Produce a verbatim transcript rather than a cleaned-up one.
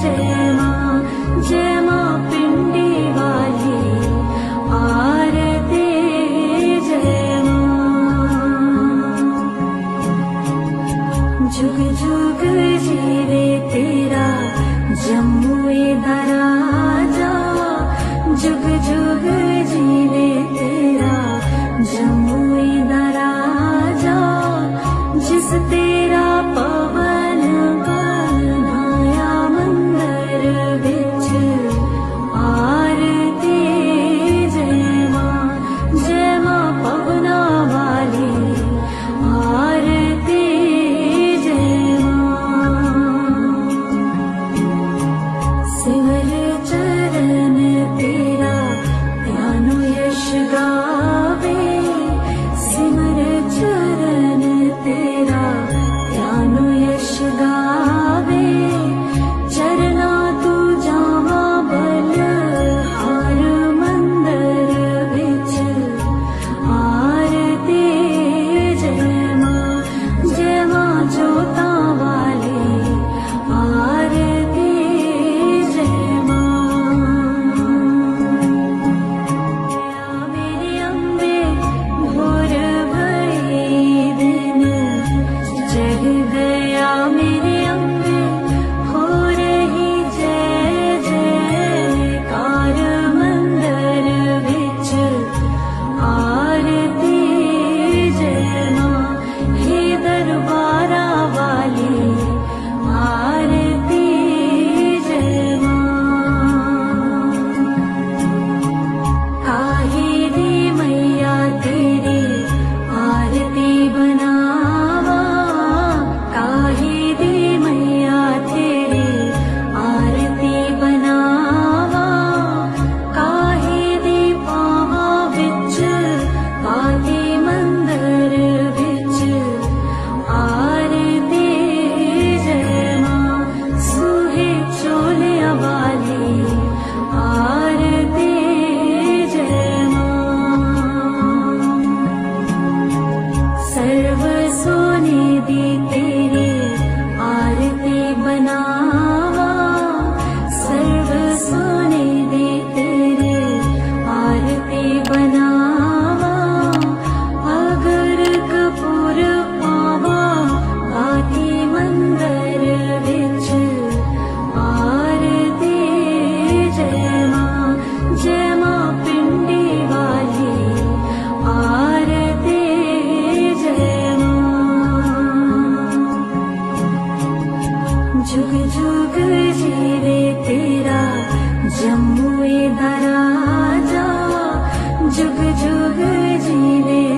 जय माँ, जय माँ पिंडी वाली आरती जय माँ। जुग जुग जीवे तेरा जम्मुए दराजा, जुग जुग जीवे तेरा जम्मुए दराजा। जिस तेरा पवन बनाया मंदिर विच आरती जय माँ, जय माँ पवना वाली आरती जय माँ। सिमर चरण तेरा ध्यानो यश गावे, सिमर चरण तेरा ध्यानो यश गावे। चरना तू जावा बलहार मंदिर विच आरती जय माँ, जय माँ जोता वाली आरती जय माँ। मेरी अम्बे भोर भई दिन जग गया, मेरे अम्बे हो रही जय जयकार मंदिर विच आरती जय माँ। हे दरबारा वाली आरती जय माँ। काहे दी मैया तेरी आरती बनावा, काहे दी मैया तेरी आरती बनावा। काहे दी पावा विच पाती मंदिर विच आरती जय माँ। सूहे चोलिया वाली आरती जय माँ। सर्व सोने दी तेरी आरती बनावा, सर्व सोने दी तेरी आरती बनावा। अगर कपूर पावा आती मंदिर विच आरती जय माँ, जय माँ पिंडी वाली आरती जय माँ। जुग जुग जीवे तेरा जम्मुए दराजा, जुग जुग जीवे